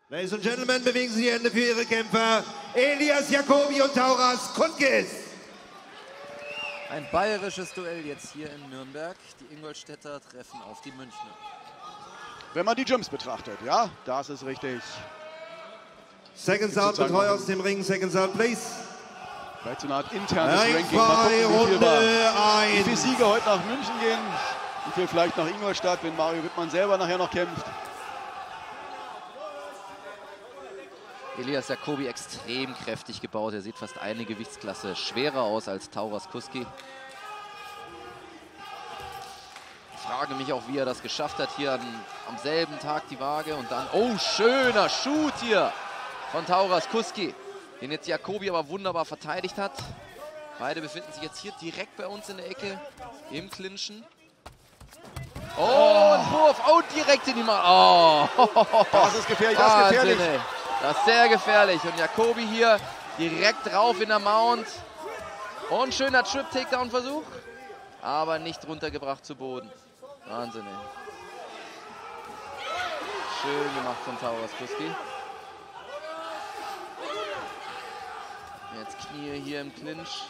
Ladies and Gentlemen, bewegen Sie die Hände für Ihre Kämpfer. Elias Jacobi und Tauras Kutskis. Ein bayerisches Duell jetzt hier in Nürnberg. Die Ingolstädter treffen auf die Münchner. Wenn man die Gyms betrachtet, ja, das ist richtig. Seconds out, Betreuer aus dem Ring. Seconds out, please. Vielleicht so eine Art internes Ranking. Mal gucken, wie viele Siege heute nach München gehen. Wie viel vielleicht nach Ingolstadt, wenn Mario Wittmann selber nachher noch kämpft. Elias Jacobi extrem kräftig gebaut. Er sieht fast eine Gewichtsklasse schwerer aus als Tauras Kuski. Ich frage mich auch, wie er das geschafft hat, hier am selben Tag die Waage und dann, oh, schöner Shoot hier von Tauras Kuski, den jetzt Jacobi aber wunderbar verteidigt hat. Beide befinden sich jetzt hier direkt bei uns in der Ecke im Clinchen. Oh, ein Wurf, oh, direkt in die Mauer. Oh, das ist gefährlich, das ist gefährlich. Ey. Das ist sehr gefährlich. Und Jacobi hier direkt drauf in der Mount. Und schöner Trip-Takedown-Versuch. Aber nicht runtergebracht zu Boden. Wahnsinn, ey. Schön gemacht von Tauras Kuski. Jetzt Knie hier im Clinch.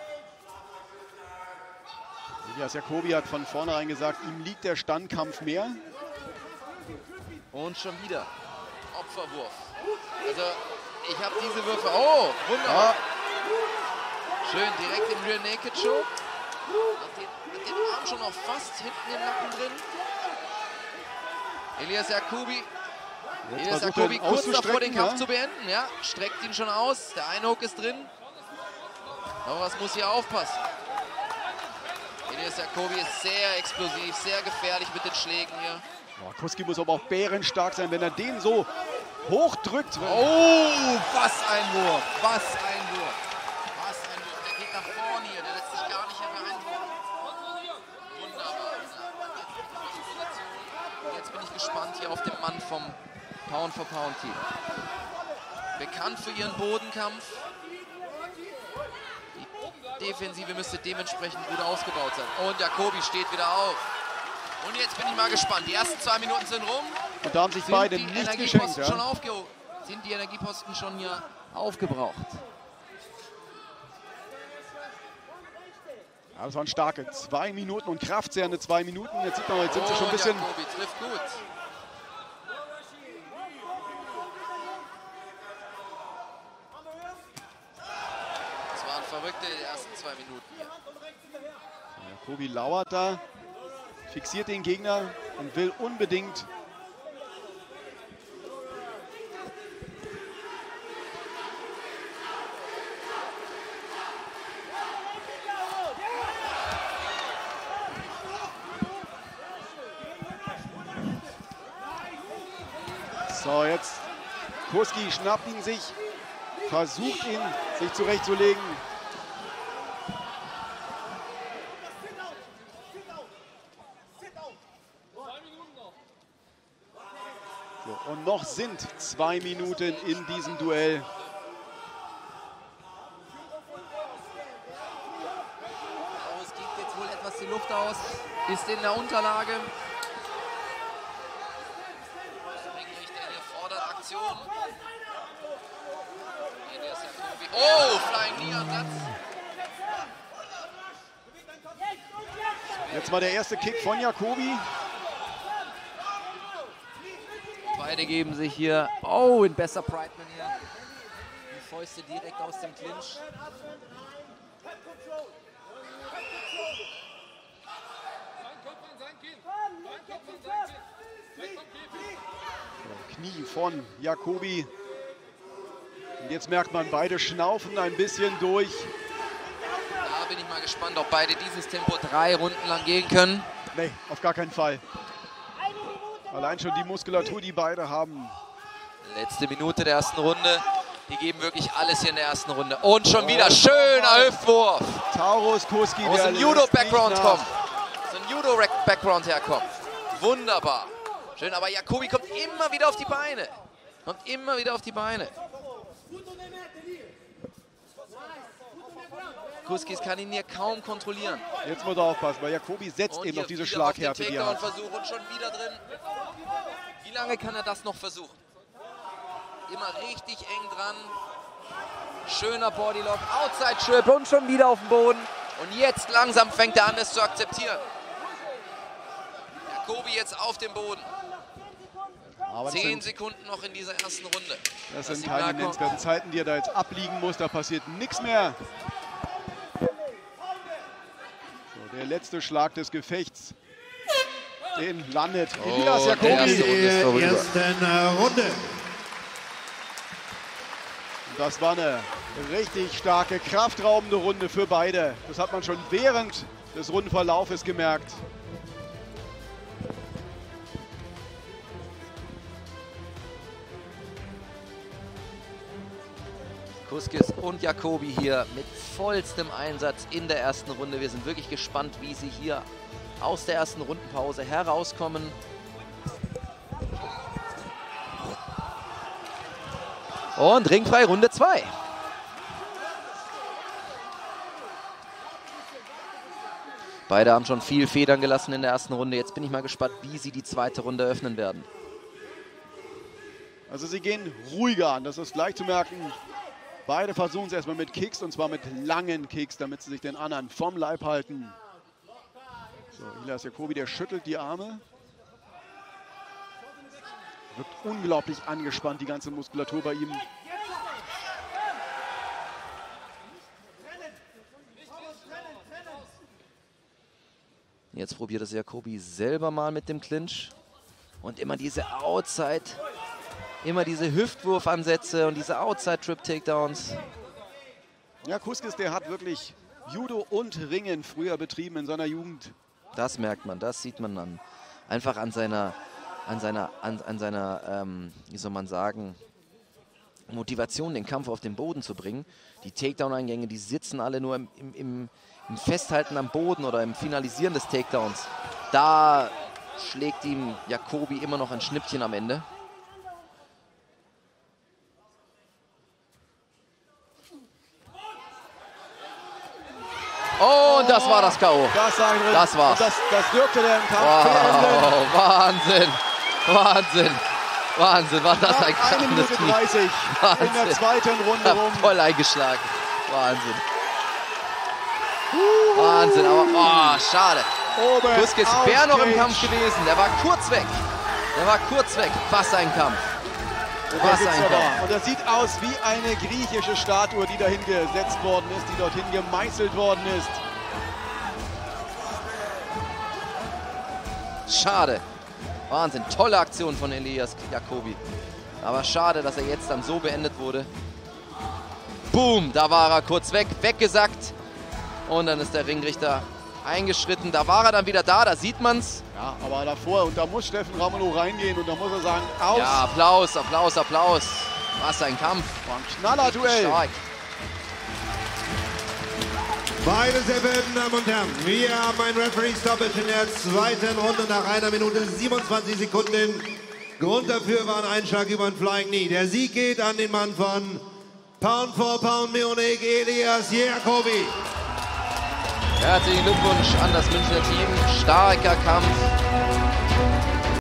Elias Jacobi hat von vornherein gesagt, ihm liegt der Standkampf mehr. Und schon wieder Opferwurf. Also, ich habe diese Würfe. Oh, wunderbar. Ja. Schön, direkt im Rear Naked Choke. Hat den Arm schon noch fast hinten im Nacken drin. Elias Jacobi kurz davor, den Kampf zu beenden. Ja, streckt ihn schon aus. Der Einhook ist drin. Aber was muss hier aufpassen? Elias Jacobi ist sehr explosiv, sehr gefährlich mit den Schlägen hier. Oh, Kuski muss aber auch bärenstark sein, wenn er den so hochdrückt. Oh, was ein Wurf, was ein Wurf. Was ein Wurf, der geht nach vorne hier, der lässt sich gar nicht mehr beeindrucken. Wunderbar. Jetzt bin ich gespannt hier auf den Mann vom Pound-for-Pound-Team. Bekannt für ihren Bodenkampf. Die Defensive müsste dementsprechend gut ausgebaut sein. Und Jacobi steht wieder auf. Und jetzt bin ich mal gespannt. Die ersten 2 Minuten sind rum. Und da haben sich beide nicht geschenkt. Ja? Sind die Energieposten schon hier aufgebraucht? Ja, das waren starke 2 Minuten und kraftzehrende 2 Minuten. Jetzt sieht man, jetzt sind sie schon ein bisschen... Jacobi trifft gut. Das waren verrückte die ersten 2 Minuten hier. Jacobi lauert da, fixiert den Gegner und will unbedingt so, jetzt Kuski schnappt ihn sich, versucht ihn sich zurechtzulegen. So, und noch sind 2 Minuten in diesem Duell. Oh, es geht jetzt wohl etwas die Luft aus, ist in der Unterlage. Oh, Flying Knee Ansatz. Jetzt mal der erste Kick von Jacobi. Beide geben sich hier, oh, in besser Prideman hier. Die Fäuste direkt aus dem Clinch. Knie von Jacobi. Und jetzt merkt man, beide schnaufen ein bisschen durch. Da bin ich mal gespannt, ob beide dieses Tempo 3 Runden lang gehen können. Nee, auf gar keinen Fall. Allein schon die Muskulatur, die beide haben. Letzte Minute der ersten Runde. Die geben wirklich alles hier in der ersten Runde. Und schon wieder schöner Hüftwurf. Tauras Kuski, aus dem Judo-Background kommt. Aus dem Judo-Background herkommt. Wunderbar. Schön, aber Jacobi kommt immer wieder auf die Beine. Kommt immer wieder auf die Beine. Kuskis kann ihn hier kaum kontrollieren. Jetzt muss er aufpassen, weil Jacobi setzt eben auf diese Schlaghärte, die er hat. Versuch und schon wieder drin. Wie lange kann er das noch versuchen? immer richtig eng dran. Schöner Bodylock, Outside Trip und schon wieder auf dem Boden. Und jetzt langsam fängt er an, es zu akzeptieren. Jacobi jetzt auf dem Boden. Aber 10 Sekunden noch in dieser ersten Runde. Das sind keine nennenswerten Zeiten, die er da jetzt abliegen muss. Da passiert nichts mehr. So, der letzte Schlag des Gefechts. Den landet Elias Jacobi. In der ersten Runde. Das war eine richtig starke, kraftraubende Runde für beide. Das hat man schon während des Rundenverlaufes gemerkt. Kuskis und Jacobi hier mit vollstem Einsatz in der ersten Runde. Wir sind wirklich gespannt, wie sie hier aus der ersten Rundenpause herauskommen. Und ringfrei Runde 2. Beide haben schon viel Federn gelassen in der ersten Runde. Jetzt bin ich mal gespannt, wie sie die zweite Runde öffnen werden. Also sie gehen ruhiger an, das ist gleich zu merken. Beide versuchen es erstmal mit Kicks, und zwar mit langen Kicks, damit sie sich den anderen vom Leib halten. So, Elias Jacobi, der schüttelt die Arme. Wirkt unglaublich angespannt, die ganze Muskulatur bei ihm. Jetzt probiert es Jacobi selber mal mit dem Clinch. Und immer diese Outside, immer diese Hüftwurfansätze und diese Outside-Trip-Takedowns. Ja, Kuskis, der hat wirklich Judo und Ringen früher betrieben in seiner Jugend. Das merkt man, das sieht man dann einfach an seiner, wie soll man sagen, Motivation, den Kampf auf den Boden zu bringen. Die Takedown-Eingänge, die sitzen alle nur im Festhalten am Boden oder im Finalisieren des Takedowns. Da schlägt ihm Jacobi immer noch ein Schnippchen am Ende. Und das war das K.O. Das war's. Das dürfte der im Kampf wow, Wahnsinn, Wahnsinn, Wahnsinn. War das ein Eine Minute 30 in der zweiten Runde rum. Voll eingeschlagen. Wahnsinn. Wahnsinn, aber oh, schade. Kuskis wäre noch im Kampf gewesen. Der war kurz weg. Der war kurz weg. Was ein Kampf. Was ein Kampf. Und das sieht aus wie eine griechische Statue, die dahin gesetzt worden ist, die dorthin gemeißelt worden ist. Schade. Wahnsinn. Tolle Aktion von Elias Jacobi. Aber schade, dass er jetzt dann so beendet wurde. Boom, da war er kurz weg, weggesackt. Und dann ist der Ringrichter eingeschritten. Da war er dann wieder da sieht man's. Ja, aber davor, und da muss Steffen Ramelow reingehen und da muss er sagen, aus. Ja, Applaus, Applaus, Applaus. Was ein Kampf. War ein Knallerduell. Stark. Meine sehr verehrten Damen und Herren, wir haben ein Referee-Stoppage in der zweiten Runde nach 1 Minute 27 Sekunden. Grund dafür war ein Einschlag über ein Flying Knee. Der Sieg geht an den Mann von Pound for Pound Munich, Elias Jacobi. Herzlichen Glückwunsch an das Münchner Team. Starker Kampf.